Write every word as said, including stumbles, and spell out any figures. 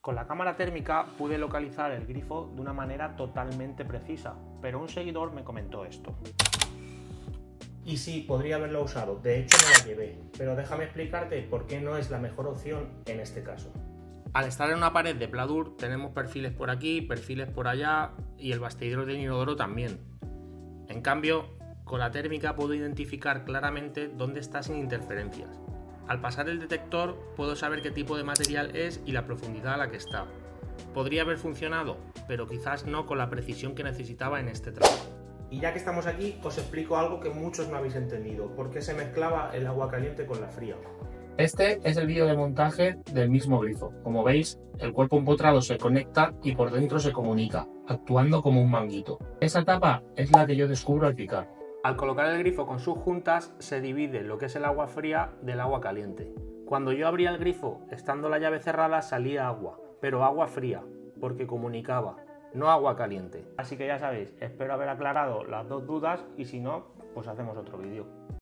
Con la cámara térmica pude localizar el grifo de una manera totalmente precisa, pero un seguidor me comentó esto. Y sí, podría haberlo usado, de hecho me la llevé, pero déjame explicarte por qué no es la mejor opción en este caso. Al estar en una pared de pladur tenemos perfiles por aquí, perfiles por allá y el bastidor de inodoro también. En cambio, con la térmica puedo identificar claramente dónde está sin interferencias. Al pasar el detector puedo saber qué tipo de material es y la profundidad a la que está. Podría haber funcionado, pero quizás no con la precisión que necesitaba en este trabajo. Y ya que estamos aquí, os explico algo que muchos no habéis entendido, por qué se mezclaba el agua caliente con la fría. Este es el vídeo de montaje del mismo grifo. Como veis, el cuerpo empotrado se conecta y por dentro se comunica, actuando como un manguito. Esa tapa es la que yo descubro al picar. Al colocar el grifo con sus juntas se divide lo que es el agua fría del agua caliente. Cuando yo abría el grifo, estando la llave cerrada, salía agua, pero agua fría, porque comunicaba, no agua caliente. Así que ya sabéis, espero haber aclarado las dos dudas y si no, pues hacemos otro vídeo.